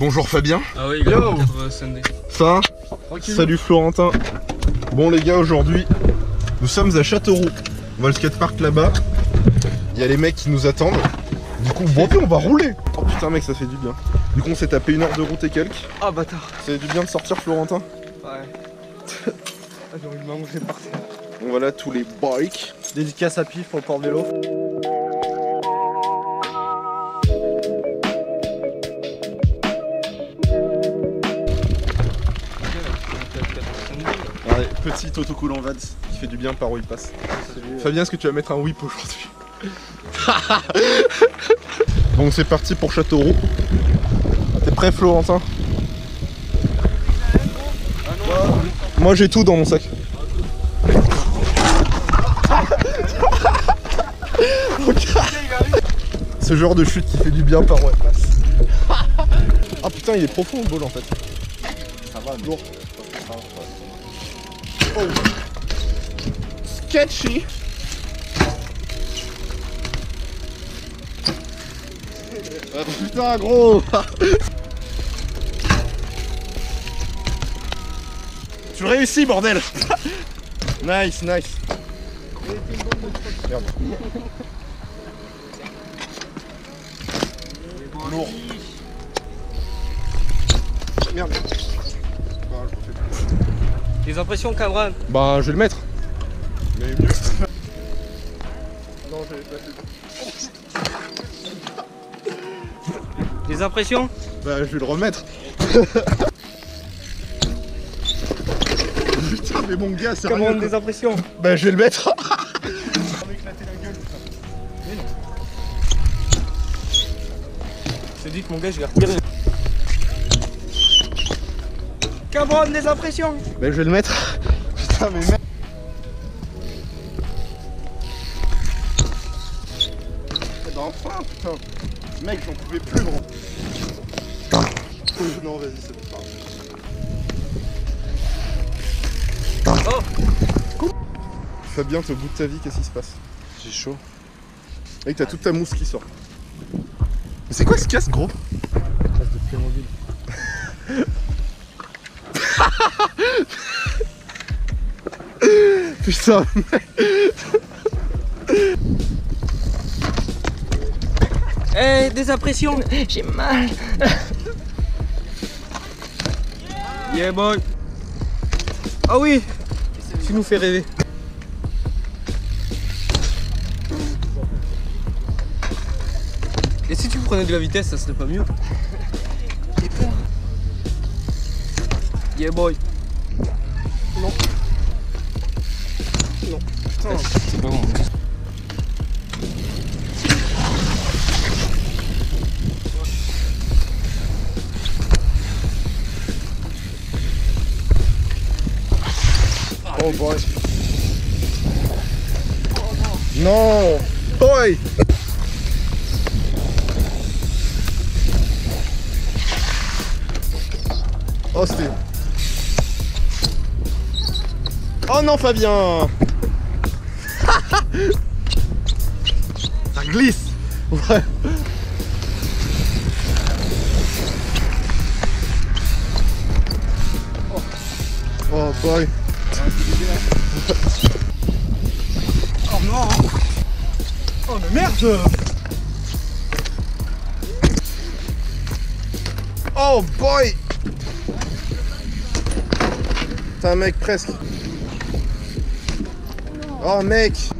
Bonjour Fabien. Ah oui, gars, 4 Sunday. Ça. Salut Florentin. Bon les gars, aujourd'hui, nous sommes à Châteauroux. On va le skatepark là-bas. Il y a les mecs qui nous attendent. Du coup, bon, on va rouler. Oh putain mec, ça fait du bien. Du coup, on s'est tapé 1 heure de route et quelques. Ah bâtard. Ça fait du bien de sortir Florentin. Ouais. J'ai envie de manger par terre. Donc voilà tous les bikes. Dédicace à Pif pour le port-vélo. Ouais, petit autocollant Vads qui fait du bien par où il passe. Fabien, est-ce que tu vas mettre un whip aujourd'hui? Bon, c'est parti pour Châteauroux. T'es prêt Florentin? Moi j'ai tout dans mon sac. Ce genre de chute qui fait du bien par où elle passe. Ah putain, il est profond le ball en fait. Ça va, lourd. Oh. Sketchy. Ah, putain gros. Tu réussis bordel. Nice, nice. Merde. Lourd. Merde. Les impressions, Cameron? Bah, je vais le mettre. Mais mieux. Non, je vais pas. Les impressions? Bah, je vais le remettre. Putain, mais mon gars, c'est Comment rien. des impressions? Bah, je vais le mettre. Je te dis que mon gars, je vais retirer. Cameron, des impressions? Bah, je vais le mettre. Putain, mais merde. Bah, enfin, putain. Mec, j'en pouvais plus, gros. Non, vas-y, c'est pas grave. Oh! Fabien, t'es au bout de ta vie, qu'est-ce qui se passe? J'ai chaud. Mec, t'as toute ta mousse qui sort. Mais c'est quoi ce casque, gros? Casque de Playmobil. Putain, mec. Eh, des impressions? J'ai mal. Yeah, boy! Ah oui! Tu nous fais rêver. Et si tu prenais de la vitesse, ça serait pas mieux? J'ai peur. Yeah, boy! Non. Non. Putain. C'est pas bon. Oh boy. Non. Boy. Oh c'était... Oh non Fabien. Ça glisse. Ouais. Oh boy. Oh non. Oh mais merde. Oh boy. T'es un mec presque. Oh mec.